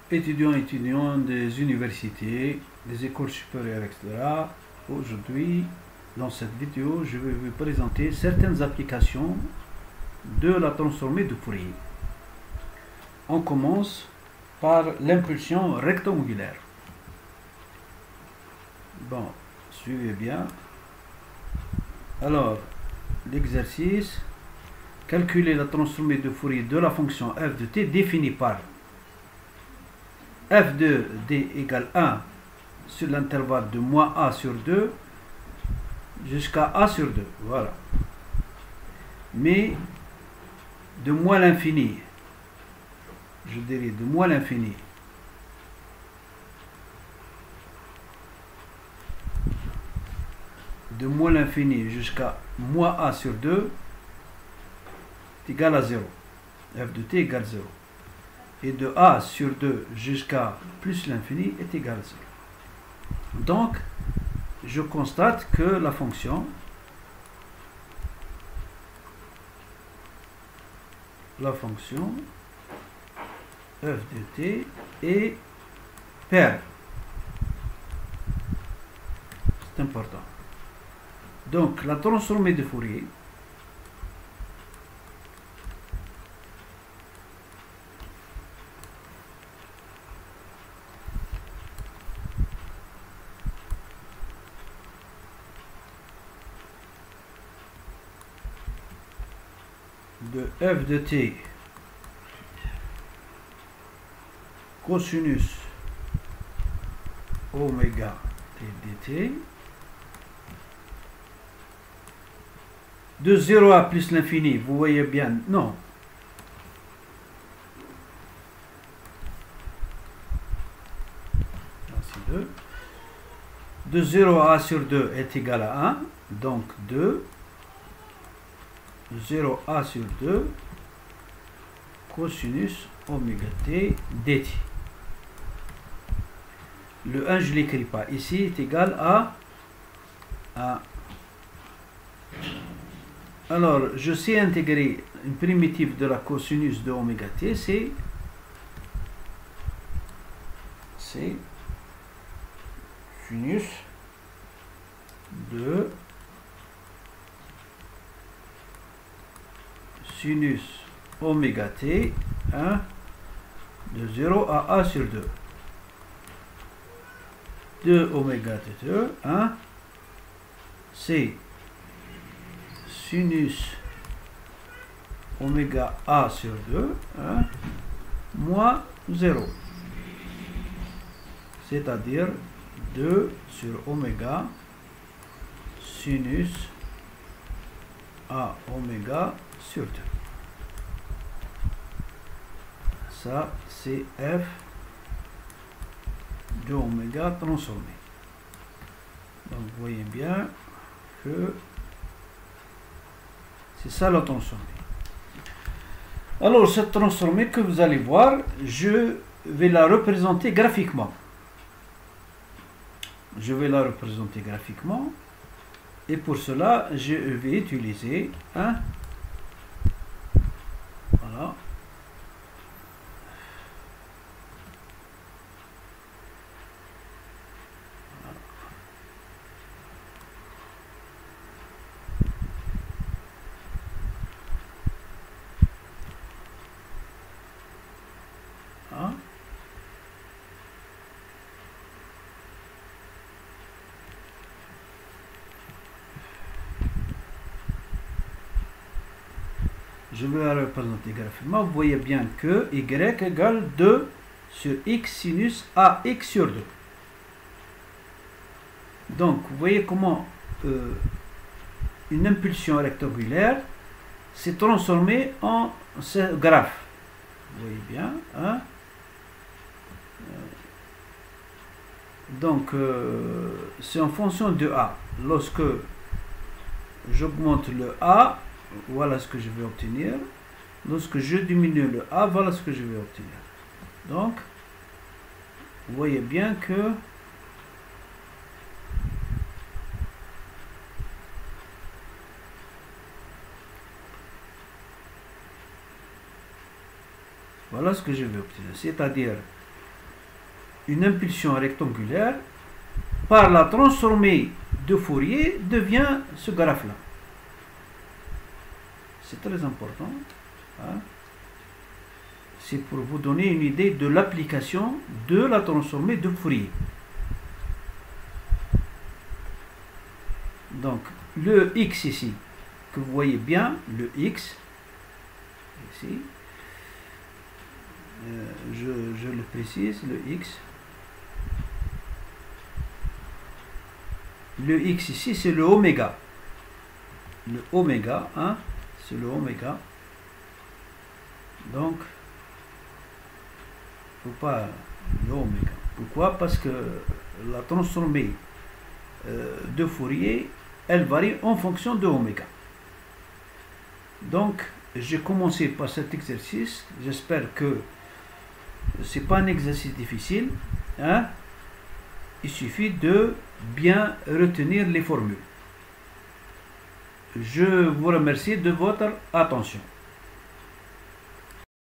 étudiants des universités, des écoles supérieures, etc. Aujourd'hui, dans cette vidéo, je vais vous présenter certaines applications de la transformée de Fourier. On commence par l'impulsion rectangulaire. Bon, suivez bien. Alors, l'exercice, calculer la transformée de Fourier de la fonction f de t définie par f de d égale 1 sur l'intervalle de moins a sur 2 jusqu'à a sur 2. Voilà. Mais de moins l'infini, je dirais de moins l'infini, de moins l'infini jusqu'à moins a sur 2 est égal à 0. f de t égale 0. Et de a sur 2 jusqu'à plus l'infini est égal à 0. Donc, je constate que la fonction f de t est paire. C'est important. Donc, la transformée de Fourier de f de t cosinus oméga t dt de 0 à plus l'infini, vous voyez bien, non. De 0 à a sur 2 est égal à 1, donc 2, 0 a sur 2, cosinus oméga t dt. Le 1, je ne l'écris pas. Ici, est égal à 1. Alors, je sais intégrer une primitive de la cosinus de oméga t, c'est sinus de sinus oméga t 1 de 0 à a sur 2. 2 oméga t 2, 1, c'est sinus oméga a sur 2, 1, moins 0. C'est-à-dire 2 sur oméga sinus a oméga sur 2. Ça, c'est f de oméga transformé. Donc, vous voyez bien que c'est ça la transformée. Alors, cette transformée que vous allez voir, je vais la représenter graphiquement. Et pour cela, je vais utiliser un... Voilà. Je vais la représenter graphiquement. Vous voyez bien que y égale 2 sur x sinus ax sur 2. Donc, vous voyez comment une impulsion rectangulaire s'est transformée en ce graphe. Vous voyez bien. Hein? Donc, c'est en fonction de a. Lorsque j'augmente le a, voilà ce que je vais obtenir. Lorsque je diminue le a, voilà ce que je vais obtenir. Donc, vous voyez bien que voilà ce que je vais obtenir. C'est-à-dire une impulsion rectangulaire par la transformée de Fourier devient ce graphe-là. C'est très important. Hein? C'est pour vous donner une idée de l'application de la transformée de Fourier. Donc, le x ici, que vous voyez bien, le x, ici, je le précise, le x. Le x ici, c'est le oméga. Le oméga, hein, c'est le oméga. Donc, pas le oméga. Pourquoi? Parce que la transformée de Fourier, elle varie en fonction de oméga. Donc, j'ai commencé par cet exercice. J'espère que c'est pas un exercice difficile. Hein? Il suffit de bien retenir les formules. Je vous remercie de votre attention.